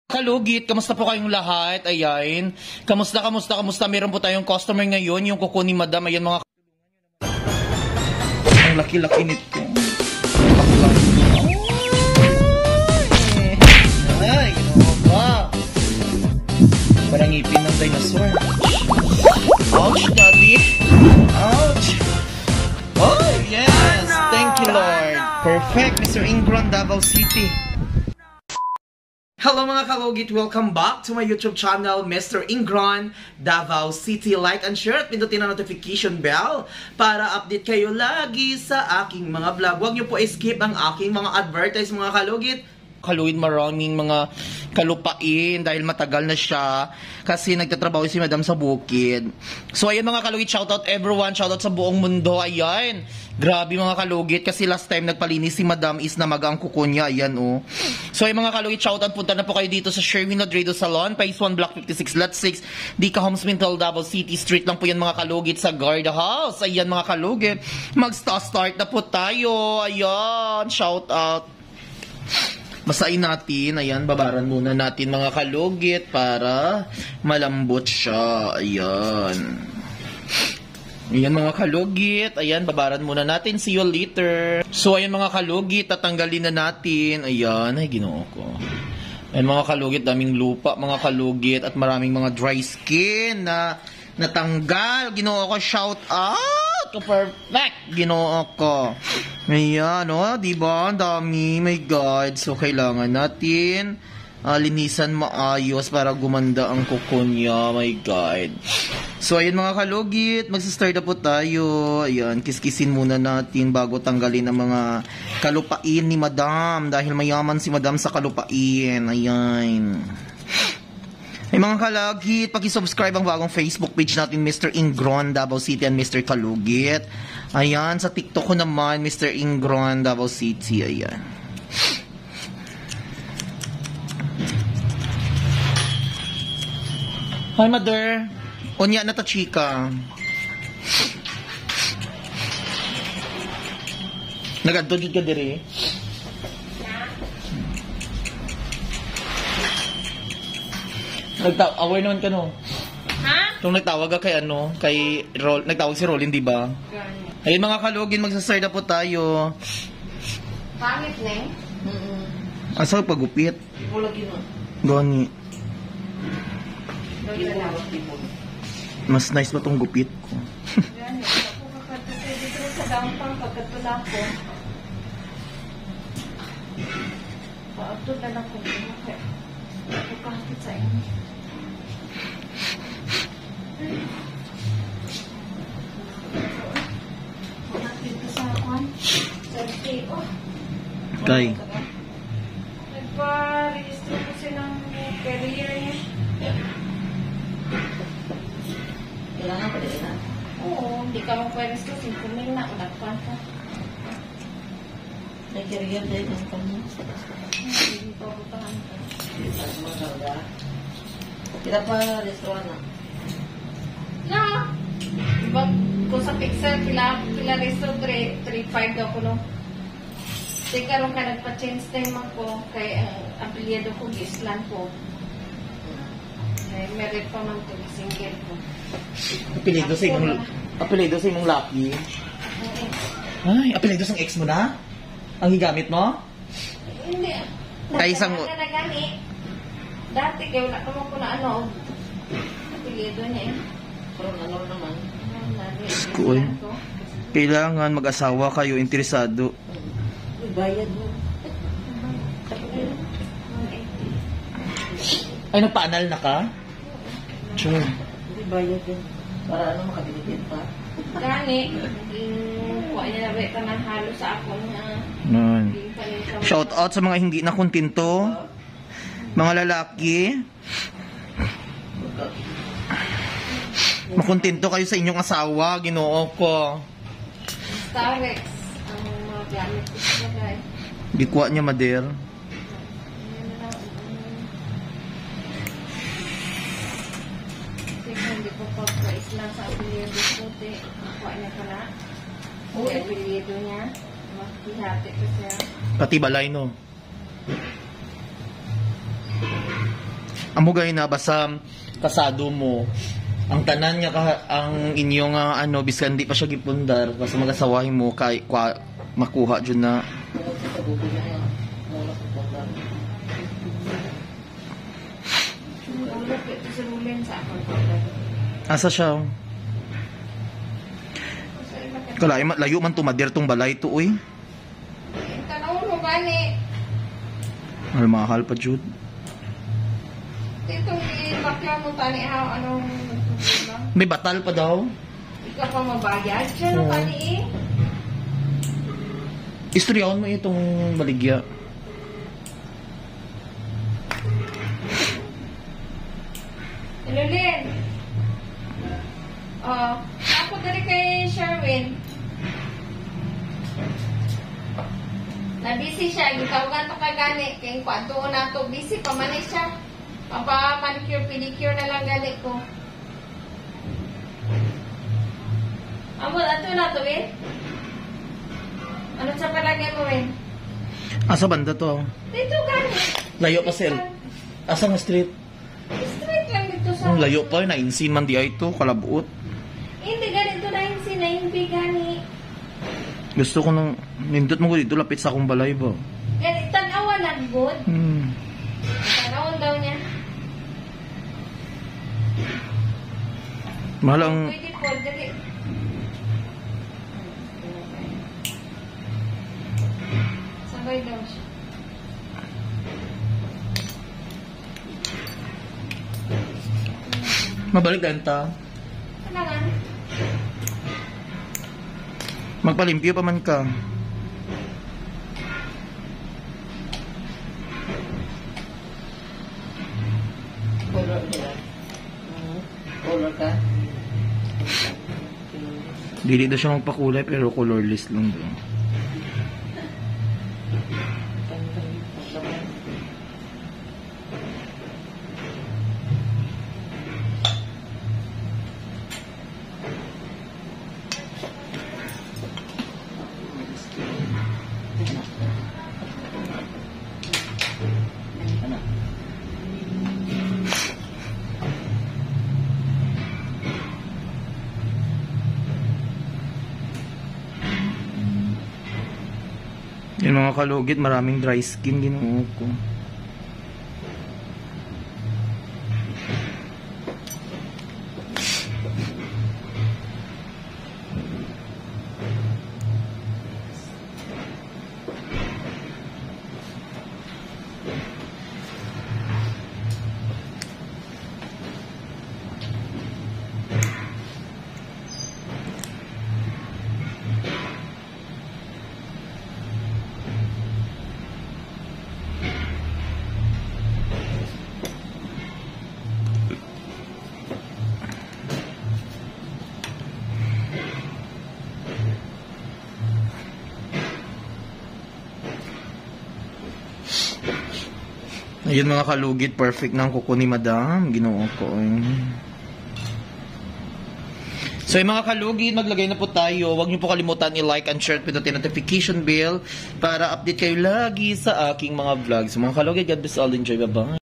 Kalugit, kamusta po kayong lahat? Ayan. Kamusta? Meron po tayong customer ngayon, yung kuko ni Madam. Ayan mga ang laki-laki nito. Ay, ginawa ba? Parang ngipin ng dinosaur. Ouch, daddy. Ouch. Oh, yes. Thank you, Lord. Perfect, Mr. Ingron, Davao City. Hello mga kalugit! Welcome back to my YouTube channel, Mr. Ingron, Davao City. Like and share at pindutin ang notification bell para update kayo lagi sa aking mga vlog. Huwag niyo po skip ang aking mga advertise mga kalugit. Kalugit, maraming mga kalupain dahil matagal na siya kasi nagtatrabaho si Madam sa bukid. So ayan mga kalugit, shoutout everyone, shoutout sa buong mundo. Ayan, grabe mga kalugit kasi last time nagpalinis si Madam is namaga ang kuko niya. Ayan oh. So ayan mga kalugit, shoutout, punta na po kayo dito sa Sherwin Laredo Salon, Phase 1, Block 56, Lot 6, Dica Homes, Mintal, Davao City. Street lang po yan mga kalugit sa Guard House. Ayan mga kalugit, mag-start na po tayo. Ayan, shoutout. Masain natin, ayan, babaran muna natin mga kalugit para malambot siya. Ayan. Ayan mga kalugit, ayan, babaran muna natin. See you later. So ayan mga kalugit, tatanggalin na natin. Ayan, ay ginoo ko. Ayan mga kalugit, daming lupa mga kalugit at maraming mga dry skin na natanggal. Ginoo ko, shout out. Perfect, ginoo ko. Ayan, oh, diba? Ang dami, my God. So, kailangan natin linisan maayos para gumanda ang kuko niya, my God. So, ayan mga kalugit, magsistart na po tayo. Ayan, kiskisin muna natin bago tanggalin ang mga kalupain ni Madam dahil mayaman si Madam sa kalupain. Ayan. Ay mga kalugit, paki-subscribe ang bagong Facebook page natin, Mr. Ingron, Davao City and Mr. Kalugit. Ayan, sa TikTok ko naman, Mr. Ingron, Davao City. Ayan. Hi, mother. Onya na ta, chika. Nagadodod ka diri? Aware naman ka no? Ha? Kung nagtawag ka kay ano, kay nagtawag si Rolin, di ba? Ayun mga kalugin, magsasard na po tayo. Pangit na eh. Asa pagupit? Wala gino. Gani. Mas nice ba tong gupit ko? Gani. Ako kakatutay dito sa downtown pagkatula ko. Paatod na lang ko. Ako kahit sa inyo. Kay nagpa-register ko silang career niya. Kailangan pa din na? Oo, hindi ka mag-register. 5,000 na. Ulagpan ka. May career din ang kanya. Hindi pa butangan ka. Kita pa restoran na? Na! Diba kung sa Pixel, pila resto 3.5 daw ko no? Kasi karoon ka nagpa-change time ako kay apelyado ko Gislan po. Merit pa man ito, single ko. Apelido sa imong lucky. Ay, apelido sa ex mo na? Ang higamit mo? Hindi. Ay, isang... Dati kayo wala naman ko na ano. Apelyado niya eh. Pero ano naman? School. Kailangan mag-asawa kayo, interesado. Bayad mo. Ay, nagpa-anal na ka? Chun. Hindi bayad yun. Para ano makabiligin pa. Gani. Kuha niya na rin ka man halo sa ako na. Shout out sa mga hindi na kontento. Mga lalaki. Makontento kayo sa inyong asawa, ginoo ko. Starex. Ang mga gamit ko sa bagay. Bikuha niya, mader. Kasi hindi ko pagka-islang sa apelyado ko. Kuha niya ka na. Yung apelyado niya. Makihati ko siya. Pati balay, no? Amo gay na basta kasado mo. Ang tanan niya ang inyong ano bisan di pa siya gipundar basta magasawahin mo kay makuha jud na. Asa siya? Kalay layo man tumadir tong balay to uy. Tanaw mo gani. Mahal pa jud. Itong bakla mo tani ha anong May batal pa daw. ikaw pa mabayad siya no tani Istoryahon mo itong baligya. Lulin. Ako dari kay Sherwin. Na-busy siya. Gitawagan to kay gani. Kaya kwadto na to. Busy pa man siya. Papa-manicure, pedicure na lang gani ko. Amo, ato na to, eh? Ano sa palagay mo, eh? Asa banda to? Dito gani. Layo pa sel. Asa nga street? Straight lang dito sa... Ang layo pa, nainsin man di ay to, kalabuot. Hindi, ganito na yung sinaimbi gani. Gusto ko nang, nindot mo ko dito, lapit sa akong balay ba? Ganito, tanawan lang, good. Tanawan daw niya. Mahal ang, Pwede po, dali. Sabay daw siya. mabalik ganta. Kailangan. Magpalimpyo pa man ka. Color nila. Color ka? Dili daw siya magpakulay pero colorless lang daw. Yung mga kalugit, maraming dry skin, ginoo ko. Ayun mga kalugit, perfect na ang kuko ni Madam. Ginoo ko. So yung mga kalugit, maglagay na po tayo. Huwag niyo po kalimutan i-like and share at pinutin notification bell para update kayo lagi sa aking mga vlogs. So mga kalugit, God bless all. Enjoy. Bye-bye.